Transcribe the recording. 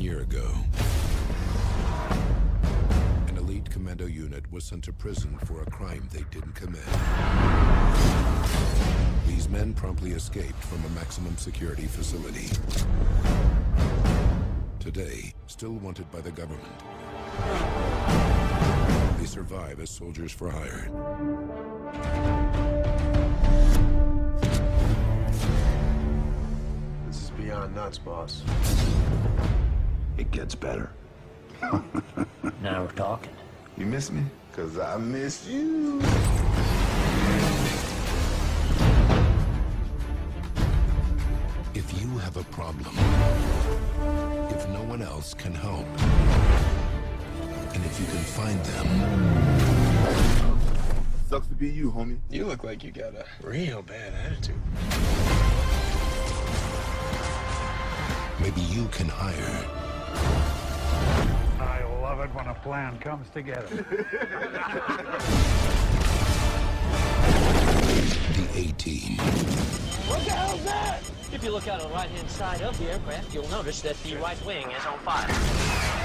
year ago, an elite commando unit was sent to prison for a crime they didn't commit. These men promptly escaped from a maximum security facility. Today, still wanted by the government, they survive as soldiers for hire. This is beyond nuts, boss. It gets better. Now we're talking. You miss me? 'Cause I miss you. If you have a problem, if no one else can help, and if you can find them, Sucks to be you, homie. You look like you got a real bad attitude. maybe you can hire I love it when a plan comes together. the A-Team. What the hell's that? If you look out on the right-hand side of the aircraft, you'll notice that the right wing is on fire.